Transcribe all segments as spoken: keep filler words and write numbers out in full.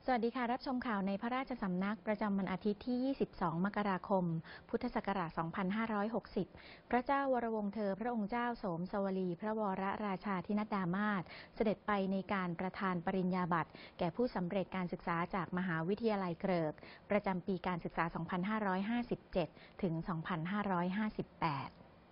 สวัสดีค่ะรับชมข่าวในพระราชสำนักประจำวันอาทิตย์ที่ ยี่สิบสอง มกราคม พุทธศักราช สองพันห้าร้อยหกสิบ พระเจ้าวรวงศ์เธอพระองค์เจ้าโสมสวลีพระวรราชาธินัดดามาศเสด็จไปในการประทานปริญญาบัตรแก่ผู้สำเร็จการศึกษาจากมหาวิทยาลัยเกริกประจำปีการศึกษา สองพันห้าร้อยห้าสิบเจ็ด ถึง สองพันห้าร้อยห้าสิบแปด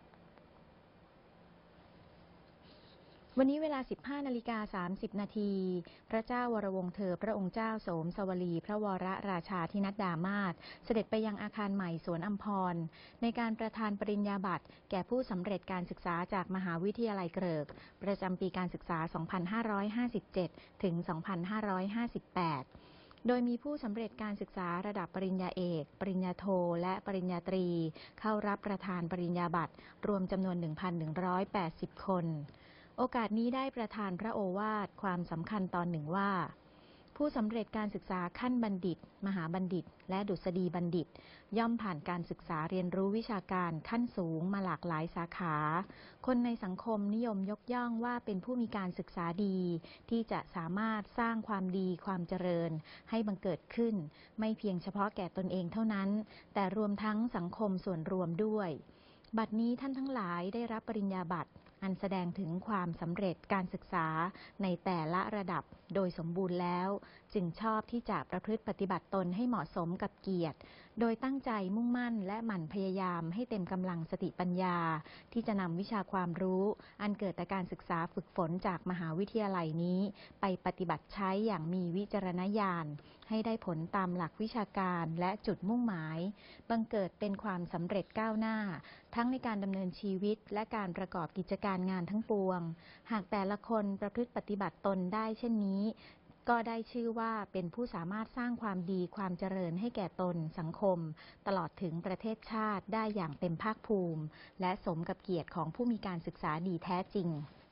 วันนี้เวลา สิบห้านาฬิกาสามสิบ นาที พระเจ้าวรวงศ์เธอพระองค์เจ้าโสมสวลีพระวรราชาธินัดดามาศเสด็จไปยังอาคารใหม่สวนอัมพรในการประทานปริญญาบัตรแก่ผู้สำเร็จการศึกษาจากมหาวิทยาลัยเกริกประจำปีการศึกษา สองพันห้าร้อยห้าสิบเจ็ด ถึง สองพันห้าร้อยห้าสิบแปด โดยมีผู้สำเร็จการศึกษาระดับปริญญาเอก ปริญญาโท และปริญญาตรีเข้ารับประทานปริญญาบัตรรวมจำนวน หนึ่งพันหนึ่งร้อยแปดสิบ คนโอกาสนี้ได้ประทานพระโอวาทความสำคัญตอนหนึ่งว่าผู้สำเร็จการศึกษาขั้นบัณฑิตมหาบัณฑิตและดุษฎีบัณฑิตย่อมผ่านการศึกษาเรียนรู้วิชาการขั้นสูงมาหลากหลายสาขาคนในสังคมนิยมยกย่องว่าเป็นผู้มีการศึกษาดีที่จะสามารถสร้างความดีความเจริญให้บังเกิดขึ้นไม่เพียงเฉพาะแก่ตนเองเท่านั้นแต่รวมทั้งสังคมส่วนรวมด้วยบัดนี้ท่านทั้งหลายได้รับปริญญาบัตรอันแสดงถึงความสำเร็จการศึกษาในแต่ละระดับโดยสมบูรณ์แล้วจึงชอบที่จะประพฤติปฏิบัติตนให้เหมาะสมกับเกียรติโดยตั้งใจมุ่งมั่นและหมั่นพยายามให้เต็มกำลังสติปัญญาที่จะนำวิชาความรู้อันเกิดจากการศึกษาฝึกฝนจากมหาวิทยาลัยนี้ไปปฏิบัติใช้อย่างมีวิจารณญาณให้ได้ผลตามหลักวิชาการและจุดมุ่งหมายบังเกิดเป็นความสำเร็จก้าวหน้าทั้งในการดำเนินชีวิตและการประกอบกิจการงานทั้งปวงหากแต่ละคนประพฤติปฏิบัติตนได้เช่นนี้ก็ได้ชื่อว่าเป็นผู้สามารถสร้างความดีความเจริญให้แก่ตนสังคมตลอดถึงประเทศชาติได้อย่างเต็มภาคภูมิและสมกับเกียรติของผู้มีการศึกษาดีแท้จริง